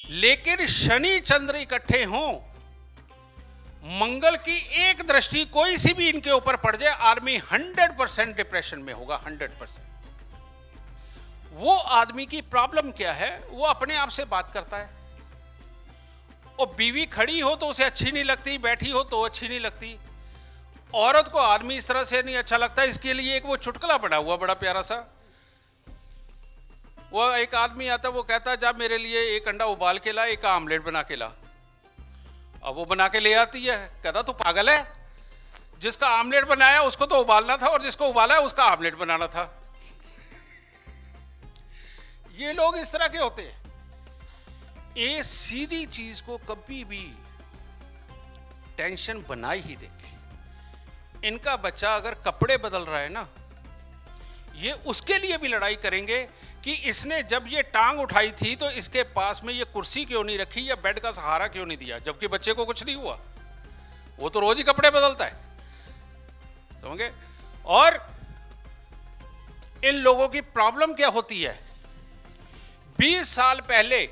लेकिन शनि चंद्र इकट्ठे हों, मंगल की एक दृष्टि कोई सी भी इनके ऊपर पड़ जाए, आदमी 100% डिप्रेशन में होगा। 100%। वो आदमी की प्रॉब्लम क्या है, वो अपने आप से बात करता है। और बीवी खड़ी हो तो उसे अच्छी नहीं लगती, बैठी हो तो अच्छी नहीं लगती। औरत को आदमी इस तरह से नहीं अच्छा लगता। इसके लिए एक वो चुटकुला बना हुआ बड़ा प्यारा सा। वो एक आदमी आता, वो कहता जा मेरे लिए एक अंडा उबाल के ला, एक आमलेट बना के ला। अब वो बना के ले आती है। कहता तू पागल है, जिसका आमलेट बनाया उसको तो उबालना था और जिसको उबाला है उसका आमलेट बनाना था। ये लोग इस तरह के होते हैं। ये सीधी चीज को कभी भी टेंशन बनाई ही देंगे। इनका बच्चा अगर कपड़े बदल रहा है ना, ये उसके लिए भी लड़ाई करेंगे कि इसने जब ये टांग उठाई थी तो इसके पास में ये कुर्सी क्यों नहीं रखी या बेड का सहारा क्यों नहीं दिया, जबकि बच्चे को कुछ नहीं हुआ। वो तो रोज ही कपड़े बदलता है, समझे। और इन लोगों की प्रॉब्लम क्या होती है, 20 साल पहले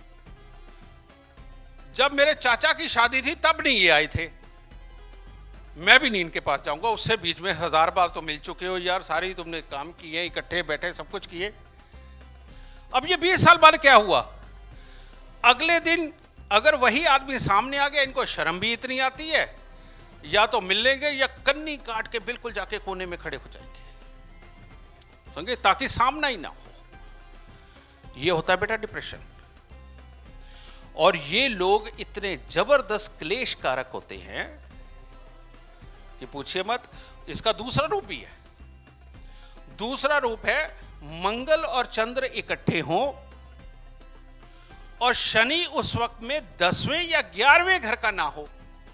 जब मेरे चाचा की शादी थी तब नहीं ये आए थे। मैं भी नहीं इनके पास जाऊंगा, उससे बीच में 1000 बार तो मिल चुके हो यार, सारी तुमने काम किए, इकट्ठे बैठे सब कुछ किए। अब ये 20 साल बाद क्या हुआ, अगले दिन अगर वही आदमी सामने आ गया, इनको शर्म भी इतनी आती है, या तो मिल लेंगे या कन्नी काट के बिल्कुल जाके कोने में खड़े हो जाएंगे, समझे, ताकि सामना ही ना हो। ये होता है बेटा डिप्रेशन। और ये लोग इतने जबरदस्त क्लेश कारक होते हैं कि पूछिए मत। इसका दूसरा रूप भी है। दूसरा रूप है मंगल और चंद्र इकट्ठे हों और शनि उस वक्त में 10वें या 11वें घर का ना हो।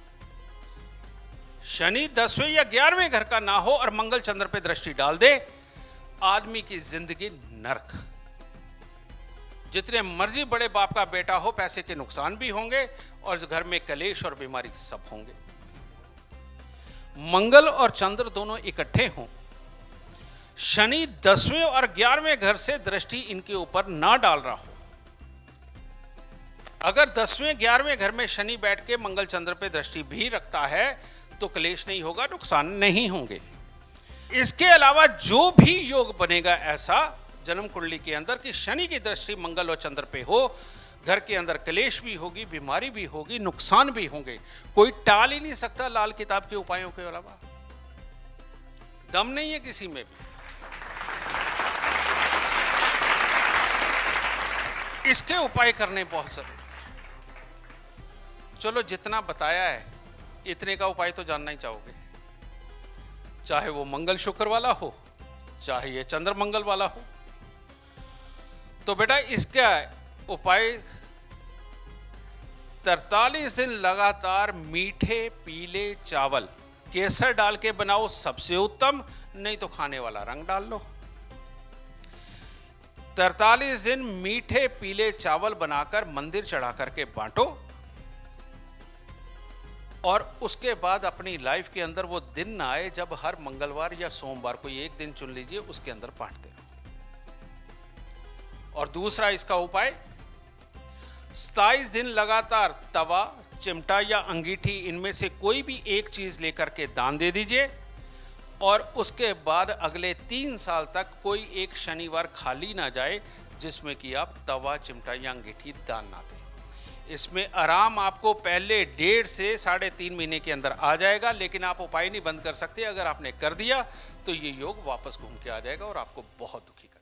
शनि 10वें या 11वें घर का ना हो और मंगल चंद्र पे दृष्टि डाल दे, आदमी की जिंदगी नरक। जितने मर्जी बड़े बाप का बेटा हो, पैसे के नुकसान भी होंगे और घर में कलेश और बीमारी सब होंगे। मंगल और चंद्र दोनों इकट्ठे हों, शनि 10वें और 11वें घर से दृष्टि इनके ऊपर ना डाल रहा हो। अगर 10वें 11वें घर में शनि बैठ के मंगल चंद्र पे दृष्टि भी रखता है तो क्लेश नहीं होगा, नुकसान नहीं होंगे। इसके अलावा जो भी योग बनेगा ऐसा जन्म कुंडली के अंदर कि शनि की दृष्टि मंगल और चंद्र पे हो, घर के अंदर क्लेश भी होगी, बीमारी भी होगी, नुकसान भी होंगे। कोई टाल ही नहीं सकता लाल किताब के उपायों के अलावा। दम नहीं है किसी में भी। इसके उपाय करने बहुत जरूरी है। चलो जितना बताया है इतने का उपाय तो जानना ही चाहोगे, चाहे वो मंगल शुक्र वाला हो, चाहे ये चंद्र मंगल वाला हो। तो बेटा इसका उपाय 43 दिन लगातार मीठे पीले चावल केसर डाल के बनाओ, सबसे उत्तम, नहीं तो खाने वाला रंग डाल लो। 43 दिन मीठे पीले चावल बनाकर मंदिर चढ़ा करके बांटो और उसके बाद अपनी लाइफ के अंदर वो दिन ना आए जब हर मंगलवार या सोमवार कोई एक दिन चुन लीजिए, उसके अंदर बांटते रहो। और दूसरा इसका उपाय 27 दिन लगातार तवा, चिमटा या अंगीठी इनमें से कोई भी एक चीज लेकर के दान दे दीजिए और उसके बाद अगले 3 साल तक कोई एक शनिवार खाली ना जाए जिसमें कि आप तवा, चिमटा या अंगीठी दान ना दें। इसमें आराम आपको पहले 1.5 से 3.5 महीने के अंदर आ जाएगा, लेकिन आप उपाय नहीं बंद कर सकते। अगर आपने कर दिया तो ये योग वापस घूम के आ जाएगा और आपको बहुत दुखी करेगा।